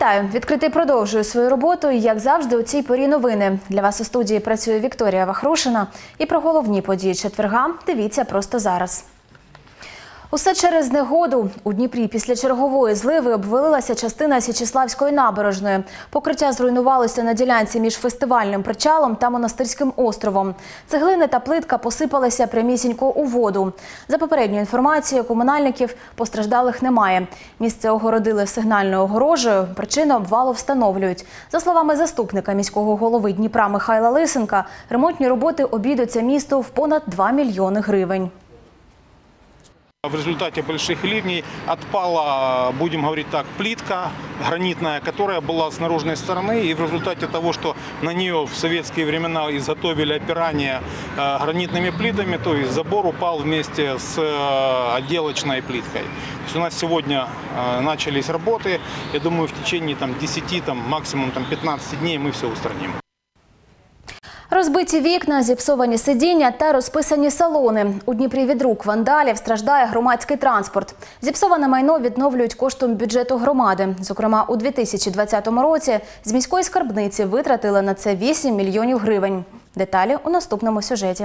Вітаю! Відкритий продовжує свою роботу і, як завжди, у цій порі новини. Для вас у студії працює Вікторія Вахрушина. І про головні події четверга дивіться просто зараз. Усе через негоду. У Дніпрі після чергової зливи обвалилася частина Січеславської набережної. Покриття зруйнувалося на ділянці між фестивальним причалом та Монастирським островом. Цеглини та плитка посипалися прямісінько у воду. За попередньою інформацією комунальників, постраждалих немає. Місце огородили сигнальною огорожею, причину обвалу встановлюють. За словами заступника міського голови Дніпра Михайла Лисенка, ремонтні роботи обійдуться місту в понад 2 мільйони гривень. В результате больших ливней отпала, будем говорить так, плитка гранитная, которая была с наружной стороны. И в результате того, что на нее в советские времена изготовили опирание гранитными плитами, то есть забор упал вместе с отделочной плиткой. То есть у нас сегодня начались работы. Я думаю, в течение 10, максимум 15 дней мы все устраним. Розбиті вікна, зіпсовані сидіння та розписані салони. У Дніпрі від рук вандалів страждає громадський транспорт. Зіпсоване майно відновлюють коштом бюджету громади. Зокрема, у 2020 році з міської скарбниці витратили на це 8 мільйонів гривень. Деталі у наступному сюжеті.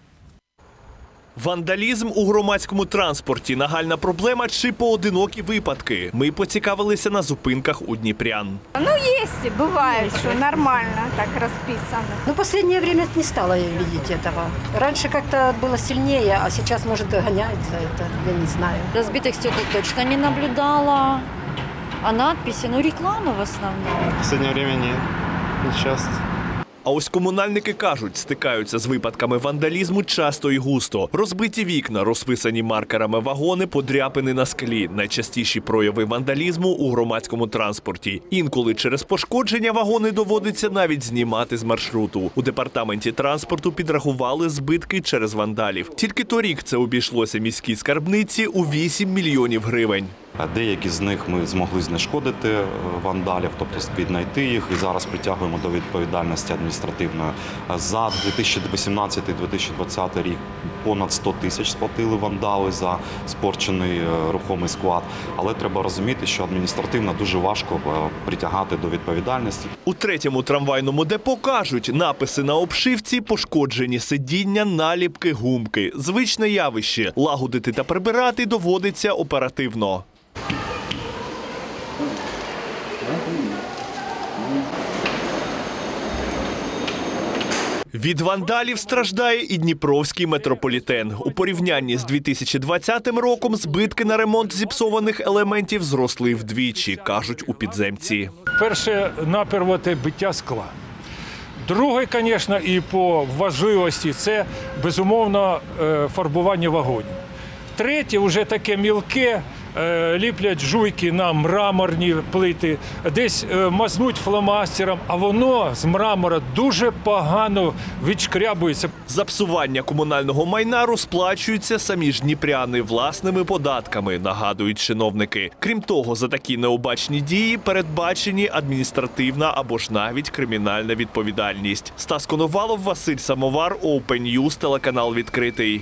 Вандалізм у громадському транспорті – нагальна проблема чи поодинокі випадки? Ми поцікавилися на зупинках у дніпрян. Ну, есть, бывает, что нормально так расписано. Ну, в последнее время не стала я видеть этого. Раньше как-то было сильнее, а сейчас, может, гоняют за это, я не знаю. Разбитых стекол точно не наблюдала, а надписи, реклама в основном. В последнее время нет, не часто. А ось комунальники кажуть, стикаються з випадками вандалізму часто і густо. Розбиті вікна, розписані маркерами вагони, подряпини на склі – найчастіші прояви вандалізму у громадському транспорті. Інколи через пошкодження вагони доводиться навіть знімати з маршруту. У департаменті транспорту підрахували збитки через вандалів. Тільки торік це обійшлося міській скарбниці у 8 мільйонів гривень. Деякі з них ми змогли знешкодити вандалів, тобто віднайти їх, і зараз притягуємо до відповідальності адміністративної. За 2018-2020 рік понад 100 тисяч сплатили вандали за спорчений рухомий склад. Але треба розуміти, що адміністративно дуже важко притягати до відповідальності. У третьому трамвайному депо кажуть, написи на обшивці, пошкоджені сидіння, наліпки, гумки. Звичне явище. Лагодити та прибирати доводиться оперативно. Від вандалів страждає і Дніпровський метрополітен. У порівнянні з 2020 роком збитки на ремонт зіпсованих елементів зросли вдвічі, кажуть у підземці. Перше, наперво, це биття скла. Друге, звісно, і по важливості – це, безумовно, фарбування вагонів. Третє, вже таке мілке, ліплять жуйки на мраморні плити, десь мазнуть фломастером, а воно з мрамора дуже погано відшкрябується. За псування комунального майна розплачуються самі ж дніпряни власними податками, нагадують чиновники. Крім того, за такі необачні дії передбачені адміністративна або ж навіть кримінальна відповідальність. Стас Коновалов, Василь Самовар, Open News, телеканал «Відкритий».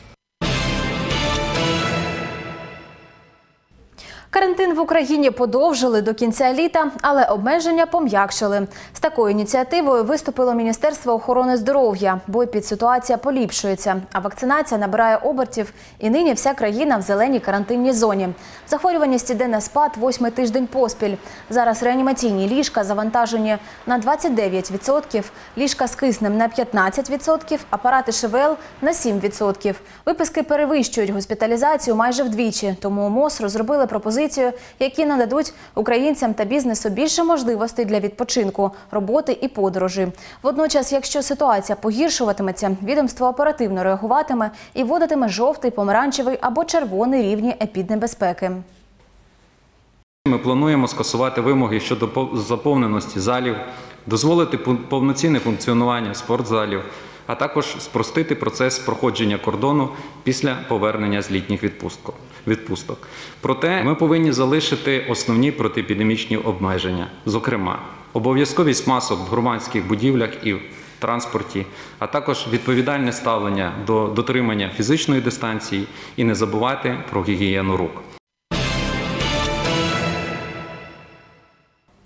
Карантин в Україні подовжили до кінця літа, але обмеження пом'якшили. З такою ініціативою виступило Міністерство охорони здоров'я, бо епідситуація поліпшується, а вакцинація набирає обертів, і нині вся країна в зеленій карантинній зоні. Захворюваність іде на спад 8-й тиждень поспіль. Зараз реанімаційні ліжка завантажені на 29%, ліжка з киснем на 15%, апарати ШВЛ на 7%. Виписки перевищують госпіталізацію майже вдвічі, тому МОЗ розробили пропозицію, які нададуть українцям та бізнесу більше можливостей для відпочинку, роботи і подорожі. Водночас, якщо ситуація погіршуватиметься, відомство оперативно реагуватиме і вводитиме жовтий, помаранчевий або червоний рівні епіднебезпеки. Ми плануємо скасувати вимоги щодо заповненості залів, дозволити повноцінне функціонування спортзалів, а також спростити процес проходження кордону після повернення з літніх відпусток. Проте ми повинні залишити основні протиепідемічні обмеження, зокрема, обов'язковість масок в громадських будівлях і в транспорті, а також відповідальне ставлення до дотримання фізичної дистанції і не забувати про гігієну рук.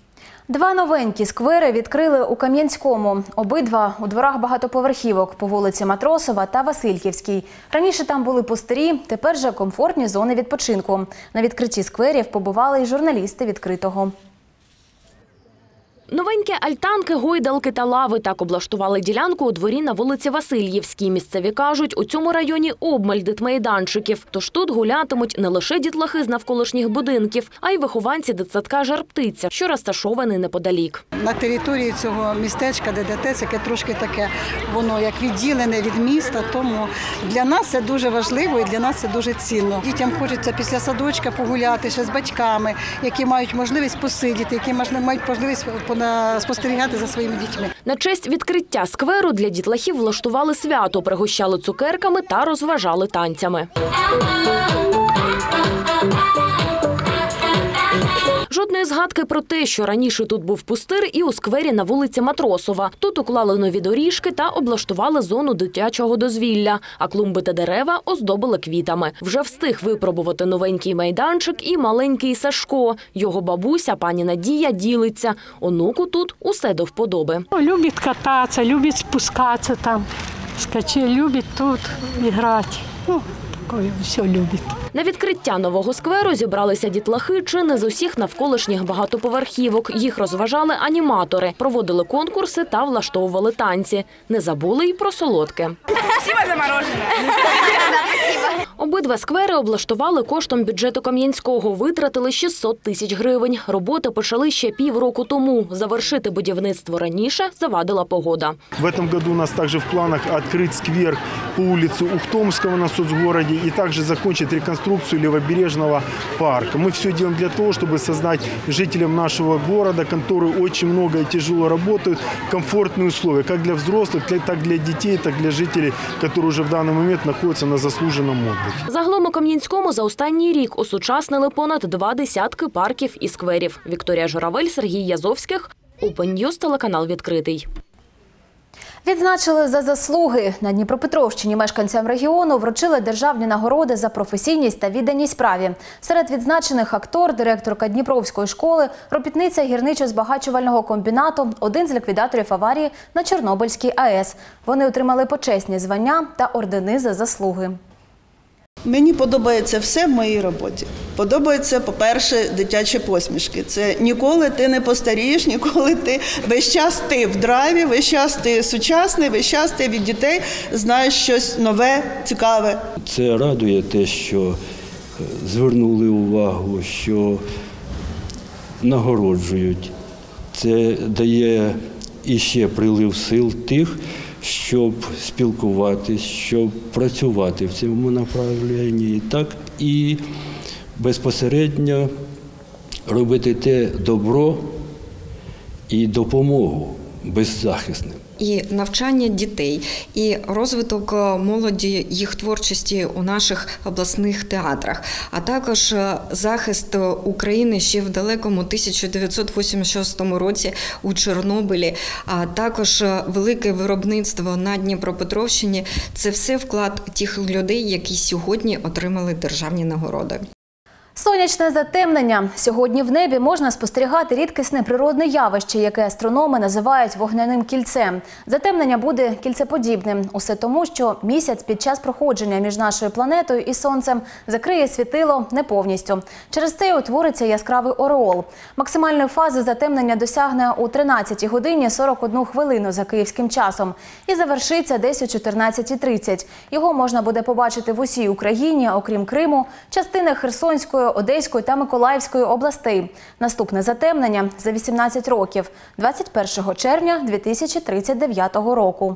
Два новенькі сквери відкрили у Кам'янському. Обидва у дворах багатоповерхівок по вулиці Матросова та Васильківській. Раніше там були пустирі, тепер же комфортні зони відпочинку. На відкритті скверів побували й журналісти «Відкритого». Новенькі альтанки, гойдалки та лави так облаштували ділянку у дворі на вулиці Васильєвській. Місцеві кажуть, у цьому районі обмаль дитмайданчиків. Тож тут гулятимуть не лише дітлахи з навколишніх будинків, а й вихованці дитсадка «Жар-птиця», що розташований неподалік. На території цього містечка, де ДТЦ, яке трошки таке, воно як відділене від міста, тому для нас це дуже важливо і для нас це дуже цінно. Дітям хочеться після садочка погуляти ще з батьками, які мають можливість посидіти, які мають можливість спостерігати за своїми дітьми. На честь відкриття скверу для дітлахів влаштували свято, пригощали цукерками та розважали танцями. Жодної згадки про те, що раніше тут був пустир, і у сквері на вулиці Матросова. Тут уклали нові доріжки та облаштували зону дитячого дозвілля, а клумби та дерева оздобили квітами. Вже встиг випробувати новенький майданчик і маленький Сашко. Його бабуся, пані Надія, ділиться. Онуку тут усе до вподоби. Любить кататися, любить спускатися там, любить тут грати. Все любить. На відкриття нового скверу зібралися дітлахи чи не з усіх навколишніх багатоповерхівок. Їх розважали аніматори, проводили конкурси та влаштовували танці. Не забули й про солодке. Спасибо за мороженое. Обидва сквери облаштували коштом бюджету Кам'янського, витратили 600 тисяч гривень. Роботи почали ще півроку тому. Завершити будівництво раніше завадила погода. В цьому році у нас також в планах відкрити сквер по вулиці Ухтомського на соцгороді і також закінчити реконструкцію Лівобережного парку. Мы все делаем для того, чтобы создать жителям нашего города, которые очень много и тяжело работают, комфортные условия, как для взрослых, так для детей, так для жителей, которые уже в данный момент находятся на заслуженном отдыхе. Загалом у Кам'янському за останній рік осучаснили понад 20 парків і скверів. Вікторія Журавель, Сергій Язовських, Open News, телеканал «Відкритий». Відзначили за заслуги. На Дніпропетровщині мешканцям регіону вручили державні нагороди за професійність та відданість справі. Серед відзначених актор, директорка Дніпровської школи, робітниця гірничо-збагачувального комбінату, один з ліквідаторів аварії на Чорнобильській АЕС. Вони отримали почесні звання та ордени за заслуги. Мені подобається все в моїй роботі. Подобається, по-перше, дитячі посмішки. Це ніколи ти не постарієш, ніколи ти весь час ти в драйві, весь час ти сучасний, весь час ти від дітей знаєш щось нове, цікаве. Це радує те, що звернули увагу, що нагороджують. Це дає іще прилив сил тих, щоб спілкуватись, щоб працювати в цьому направленні, так і безпосередньо робити те добро і допомогу беззахисним. І навчання дітей, і розвиток молоді, їх творчості у наших обласних театрах, а також захист України ще в далекому 1986 році у Чорнобилі, а також велике виробництво на Дніпропетровщині – це все вклад тих людей, які сьогодні отримали державні нагороди. Сонячне затемнення. Сьогодні в небі можна спостерігати рідкісне природне явище, яке астрономи називають вогняним кільцем. Затемнення буде кільцеподібним. Усе тому, що місяць під час проходження між нашою планетою і Сонцем закриє світило не повністю. Через це утвориться яскравий ореол. Максимальної фази затемнення досягне у 13 годині 41 хвилину за київським часом і завершиться десь о 14:30. Його можна буде побачити в усій Україні, окрім Криму, частини Херсонської, Одеської та Миколаївської областей. Наступне затемнення за 18 років – 21 червня 2039 року.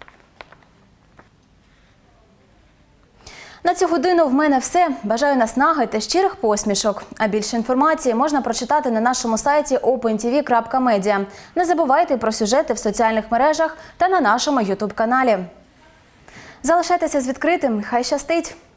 На цю годину в мене все. Бажаю наснаги та щирих посмішок. А більше інформації можна прочитати на нашому сайті opentv.media. Не забувайте про сюжети в соціальних мережах та на нашому YouTube-каналі. Залишайтеся з відкритим. Хай щастить!